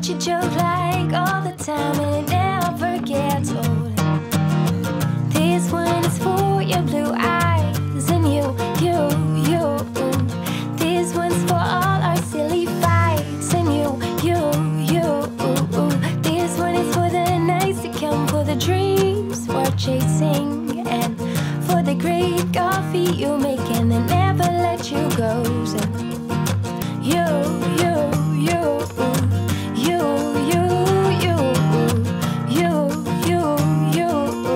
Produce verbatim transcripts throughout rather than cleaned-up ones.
what you joke like all the time and it never gets old. This one is for your blue eyes and you, you, you. This one's for all our silly fights and you, you, you. This one is for the nights to come, for the dreams worth chasing, and for the great coffee you make and then never let you go. So you, you, you, you, you, you, you, you, you.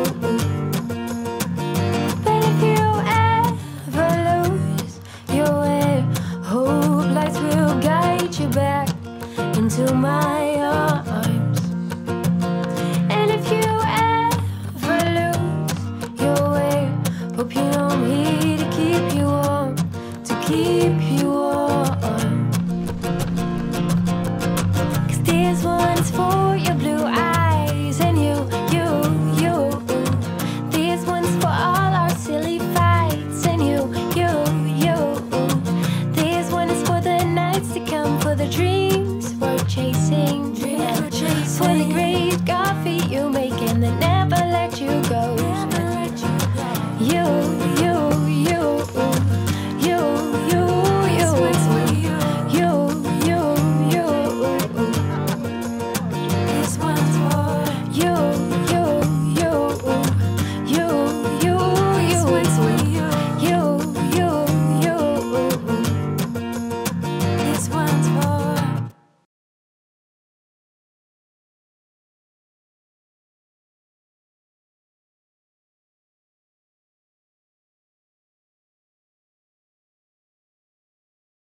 But if you ever lose your way, hope lights will guide you back into my arms. And if you ever lose your way, hope you know me to keep you warm, to keep you warm. Cause this one's for your blue eyes and you, you, you. This one's for all our silly fights and you, you, you. This one is for the nights to come, for the dreams worth chasing, and for the great coffee you make and that never let you go. You,